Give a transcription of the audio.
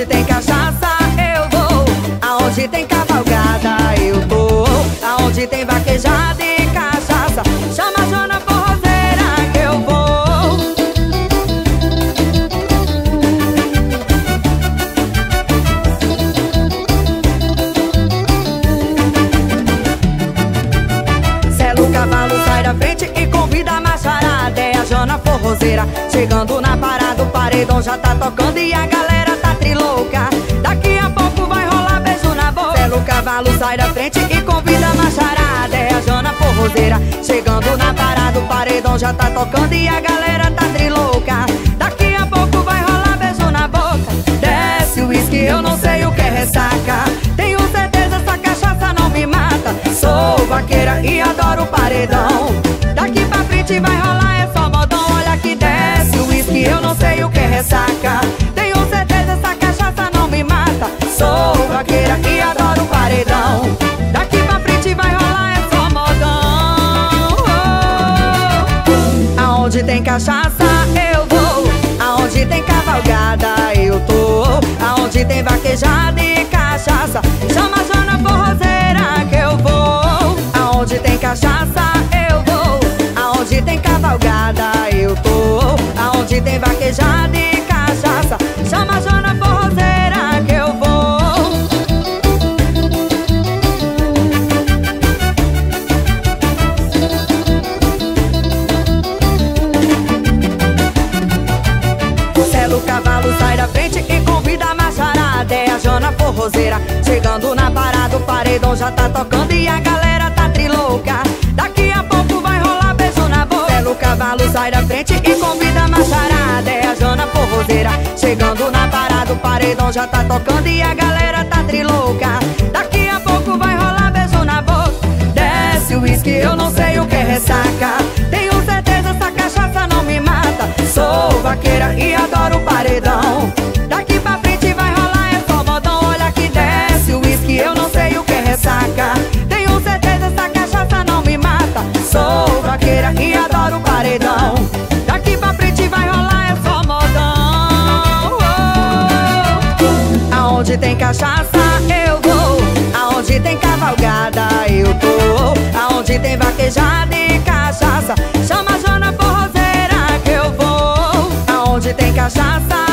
Aonde tem cachaça eu vou, aonde tem cavalgada eu tô, aonde tem vaquejada e cachaça, chama a Jona Forrozeira que eu vou. Sela o cavalo, sai da frente e convida a macharada. É a Jona Forrozeira chegando na parada, o paredão já tá tocando e a galera tá trilouca. Daqui a pouco vai rolar beijo na boca. Sela o cavalo, sai da frente e convida a macharada. É a Jona Forrozeira chegando na parada, o paredão já tá tocando e a galera tá trilouca. Daqui a pouco vai rolar beijo na boca. Desce o uísque, eu não sei o que é ressaca. Tenho certeza essa cachaça não me mata. Sou vaqueira e adoro o paredão. Daqui pra frente vai rolar é só modão. Olha que desce o uísque, eu não sei o que é ressaca. Tenho certeza essa cachaça não me mata. Sou vaqueira e adoro o paredão. Daqui pra frente vai rolar é só modão. Aonde tem cachaça eu vou, aonde tem cavalgada eu tô, aonde tem vaquejada e cachaça, chama a Jona Forrozeira que eu vou. Aonde tem cachaça eu vou, aonde tem cavalgada eu tô, aonde tem vaquejada e cachaça, chama a Jona Forrozeira que eu vou. Sela o cavalo, sai da frente e convida a macharada. É a Jona Forrozeira chegando na parada, o paredão já tá tocando e a galera tá trilouca. Daqui a pouco vai rolar beijo na boca. Sela o cavalo, sai da frente e convida a macharada. É a Jona Forrozeira chegando na parada, o paredão já tá tocando e a galera tá trilouca. Daqui a pouco vai rolar beijo na boca. Desce o uísque, eu não sei o que é ressaca. Tenho certeza essa cachaça não me mata. Sou vaqueira e adoro o paredão. Daqui pra frente vai rolar é só modão. Olha que desce o uísque, eu não sei o que é ressaca. Tenho certeza essa cachaça não me mata. Sou vaqueira e adoro o paredão. Daqui pra frente vai rolar é só modão. Aonde tem cachaça eu vou, aonde tem cavalgada eu tô, aonde tem vaquejada e cachaça, chama a Jona Forrozeira que eu vou. Aonde tem cachaça